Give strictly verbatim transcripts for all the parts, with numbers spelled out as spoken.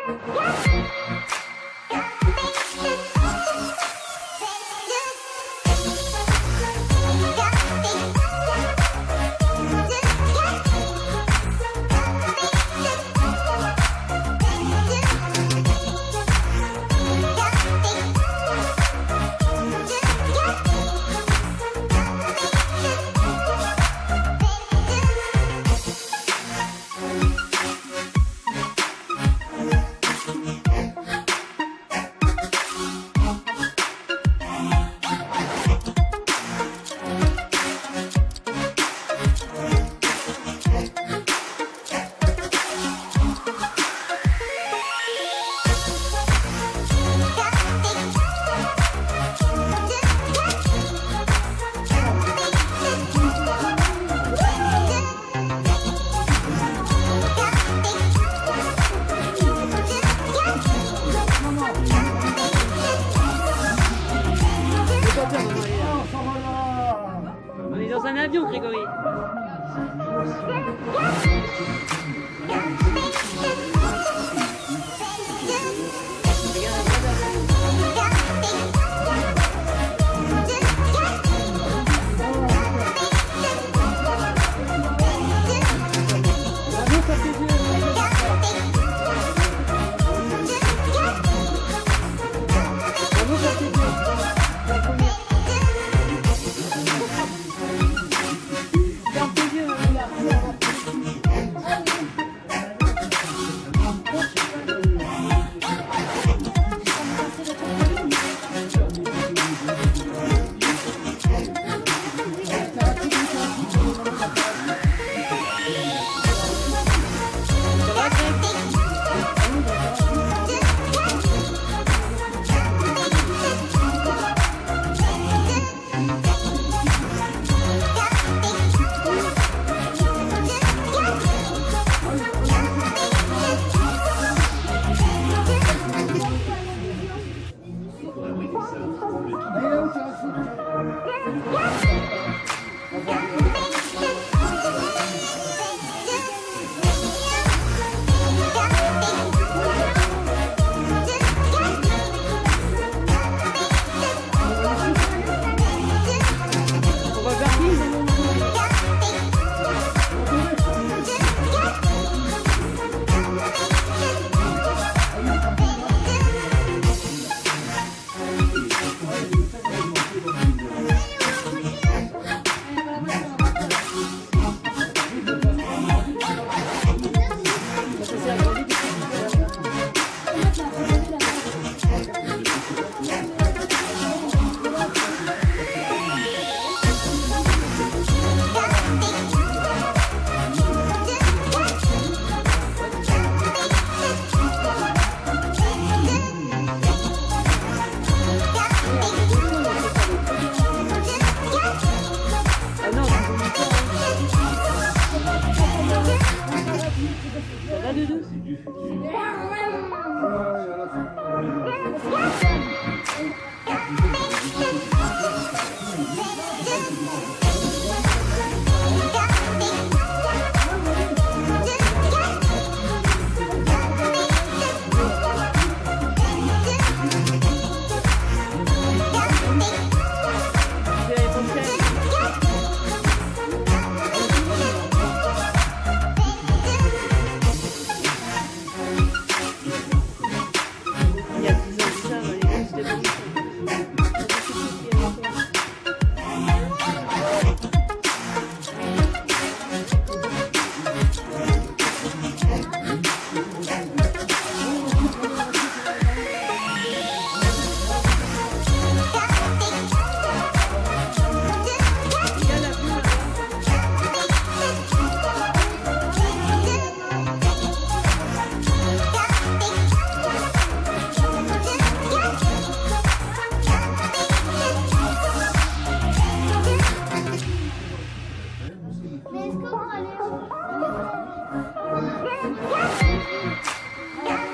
On est dans un avion, Grégory. Mais est-ce qu'on va aller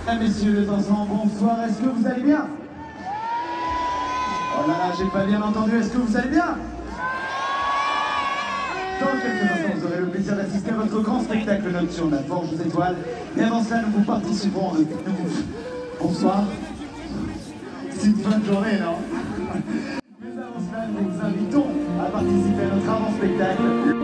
Messieurs les enfants, bonsoir, est-ce que vous allez bien? Oh là là, j'ai pas bien entendu, est-ce que vous allez bien? Dans quelques instants, vous aurez le plaisir d'assister à votre grand spectacle nocturne, la Forge aux Étoiles. Mais avant cela, nous vous participons. Nous... Bonsoir. C'est une bonne journée, non? Mais avant cela, nous vous invitons à participer à notre avant-spectacle.